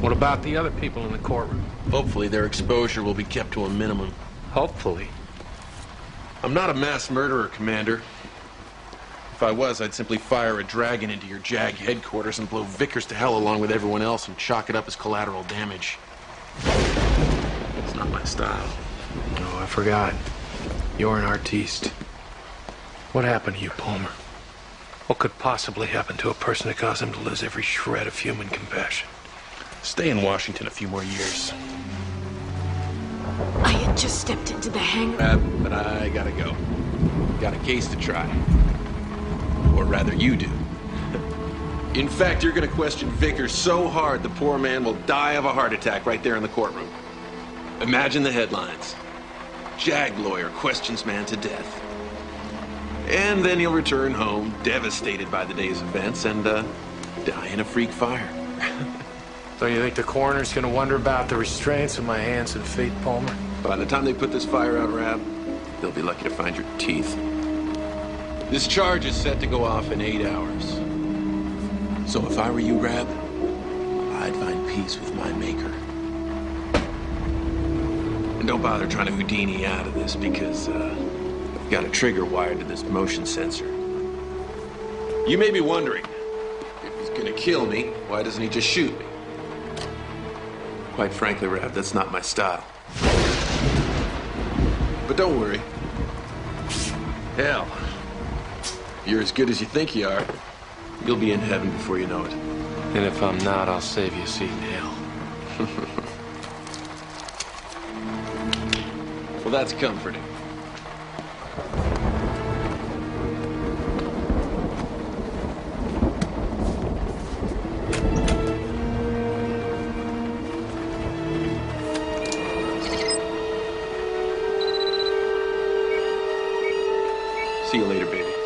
What about the other people in the courtroom? Hopefully their exposure will be kept to a minimum. Hopefully. I'm not a mass murderer, Commander. If I was, I'd simply fire a dragon into your JAG headquarters and blow Vickers to hell along with everyone else and chalk it up as collateral damage. It's not my style. Oh, I forgot. You're an artiste. What happened to you, Palmer? What could possibly happen to a person that caused him to lose every shred of human compassion? Stay in Washington a few more years. I had just stepped into the hangar. But I gotta go. Got a case to try. Or rather, you do. In fact, you're gonna question Vickers so hard the poor man will die of a heart attack right there in the courtroom. Imagine the headlines. JAG lawyer questions man to death. And then he'll return home, devastated by the day's events, and die in a freak fire. So you think the coroner's gonna wonder about the restraints of my hands and feet, Palmer? By the time they put this fire out, Rab, they'll be lucky to find your teeth. This charge is set to go off in 8 hours. So if I were you, Rab, I'd find peace with my maker. And don't bother trying to Houdini out of this, because I've got a trigger wired to this motion sensor. You may be wondering, if he's gonna kill me, why doesn't he just shoot me? Quite frankly, Rab, that's not my style. But don't worry. Hell, if you're as good as you think you are, you'll be in heaven before you know it. And if I'm not, I'll save you a seat in hell. Well, that's comforting. See you later, baby.